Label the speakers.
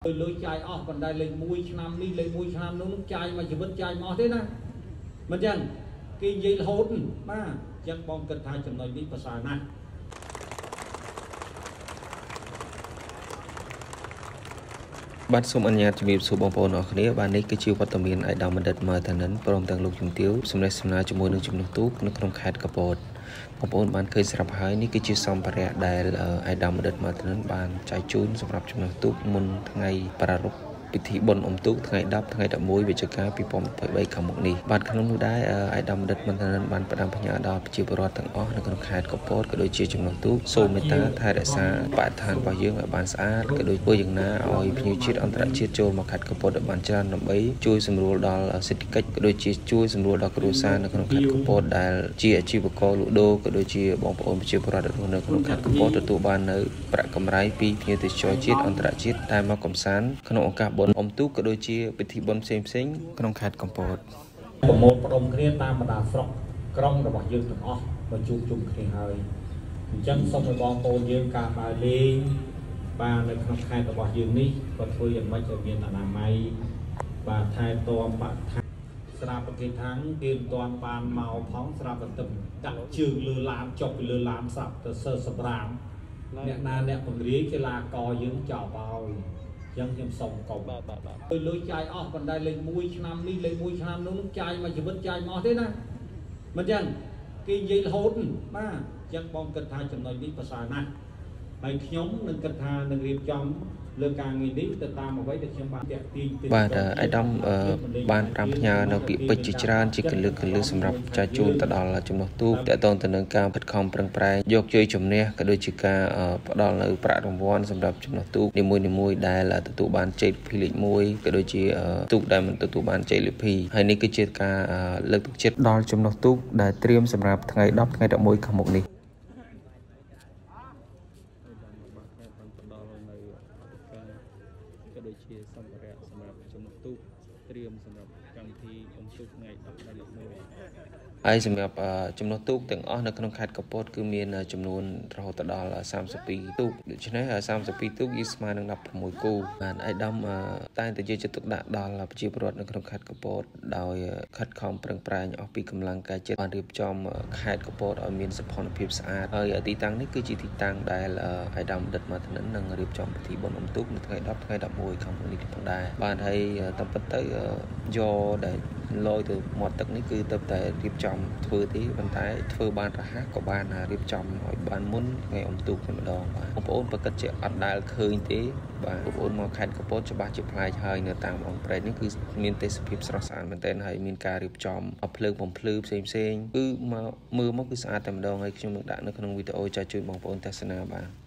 Speaker 1: lối chai ở còn đây lên mũi năm đi lên mũi năm nó chai mà chỉ vẫn chai mò thế này mình chẳng cái dây hốt mà chẳng bom cần thay chừng nói đi và xài này
Speaker 2: bắt sum anh nhạt chụp số bom bồn ở khía ban này cái chiêu vật tầm miền ai đào mình đặt mờ thành nấn prom tầng lục trung tiếu sum này sum na chụp môi nước chụp nước túp nước trong khát cà bột bom bồn ban khơi sập hái ní cái chiêu xong bạc đại ai đào mình đặt mờ thành nấn ban trái chun sum rập chụp nước túp môn ngày pararukពិធីបុណ្យអុំទូកថ្ងៃ10ថ្ងៃ11វិច្ឆិកា2023ខាងមុខនេះបាទក្នុងនោះដែរអាយដាមដិតមិនថាបានផ្ដាំបញ្ញាដល់ប្រជាពលរដ្ឋទាំងអស់នៅក្នុងខេត្តកំពតក៏ដូចជាចំណុចទូកសូមមេត្តាថែរក្សាបរិស្ថានរបស់យើងឲ្យបានស្អាតក៏ដូចធ្វើយ៉ាងណាឲ្យភ្ញៀវជាតិអន្តរជាតិចូលមកខេត្តកំពតឲ្យបានច្រើនដើម្បីជួយសម្រួលដល់សេដ្ឋកិច្ចក៏ដូចជាជួយសម្រួលដល់គ្រួសារនៅក្នុងខេត្តកំពតដែលជាអាជីវករលក់ដូរក៏ដូចជាបងប្អូនប្រជាពលរដ្ឋនៅក្នុងខេត្តកំពតទទួលបាននៅប្រាក់កម្រៃពីភ្ញៀវទេសចរជាតិអន្តរជាតិដែលមកកំសាន្តក្នុងឱកាសបុណ្យអុំទូកក៏ដូចជាពិធីបុណ្យផ្សេងៗក្នុងខេត្តកំពត
Speaker 1: ប្រមូលផ្ដុំគ្នាតាមបណ្ដាស្រុកក្រុងរបស់យើងទាំងអស់មកជួបជុំគ្នាហើយអញ្ចឹងសូមឲ្យបងប្អូនយើងការដើរលេងបាននៅក្នុងខេត្តរបស់យើងនេះក៏ធ្វើយ៉ាងម៉េចឲ្យមានអនាម័យបាទថែទាំបរិស្ថានស្រាប់ប្រគេថាងគេមិនទាន់បានមកផងស្រាប់តែទឹកដាក់ជើងលើឡានចុះពីលើឡានស្រាប់ទៅសើសម្រាមអ្នកណាអ្នកពង្រាយកីឡាករយើងចោលហើយยังខ្ញុំសុំកុំលុយចាយអស់ប៉ុន្តែលេខ1ឆ្នាំនេះលេខ1ឆ្នាំនោះចាយមកជីវិតចាយមកទេណាមិនចឹងគេនិយាយរហូតបាទចឹងបងគិតថាចំណុចនេះប្រសើរណាស់ហើយខ្ញុំនឹងគិតថានឹងរៀបចំលើការងារនេះទៅតាមអ្វីដែលខ្ញុំបានតាក់ទាញពី
Speaker 2: បាទអាយដាមបានប្រាំផ្ញើនៅពាក្យពេចន៍ជាច្រើនជាកលឹកសម្រាប់ចែកជូនទៅដល់ចំណុចទូកតើតើទៅនឹងការខិតខំប្រឹងប្រែងយកជ័យជំនះក៏ដូចជាការផ្ដល់នៅប្រាក់រង្វាន់សម្រាប់ចំណុចទូកនីមួយៗដែលទទួលបានជ័យភីលេខ1ក៏ដូចជាទូកដែលមិនទទួលបានជ័យលេខ2ហើយនេះគឺជាការលើកទឹកចិត្តដល់ចំណុចទូកដែលត្រៀមសម្រាប់ថ្ងៃ10ថ្ងៃ11ខាងមុខនេះក៏ដូចជាសម្ភារៈសម្រាប់ចំណុចទូកត្រៀមសម្រាប់កម្មវិធីអុំទូកថ្ងៃ10ថ្ងៃ11ហើយសម្រាប់ចំណុចទូកទាំងអស់នៅក្នុងខេត្តកំពតគឺមានចំនួនរហូតដល់32ទូកដូច្នេះ32ទូកវាស្មើនឹង16គូបានអាយដាមតែងតែយកចិត្តទុកដាក់ដល់ប្រជាពលរដ្ឋនៅក្នុងខេត្តកំពតដោយខិតខំប្រឹងប្រែងអស់ពីកម្លាំងកាយចិត្តបានរៀបចំខេត្តកំពតឲ្យមានសោភ័ណភាពស្អាតហើយទីតាំងនេះគឺជាទីតាំងដែលអាយដាមដិតមកទៅនឹងរៀបចំពិធីបុណ្យអុំទូកនៅថ្ងៃ10ថ្ងៃ11ខាងមុខនេះផងដែរបានហើយតាមពិតទៅយកដែលលយទៅមាត់ទឹកនេះគឺទៅតែរៀបចំធ្វើទេប៉ុន្តែធ្វើបានរហ័សក៏បានរៀបចំឲ្យបានមុនថ្ងៃអុំទូកតែម្ដងបាទបងប្អូនប្រកាសជាអត់ដែលឃើញទេបាទបងប្អូនមកខេត្តកំពតច្បាស់ជាប្លែកហើយនៅតាមអង្គព្រែកនេះគឺមានទេសភាពស្រស់ស្អាតមែនទែនហើយមានការរៀបចំភ្លើងបំភ្លឺផ្សេងៗគឺមកមើលមកគឺស្អាតតែម្ដងហើយខ្ញុំនឹងដាក់នៅក្នុងវីដេអូចែកជូនបងប្អូនទស្សនាបាទ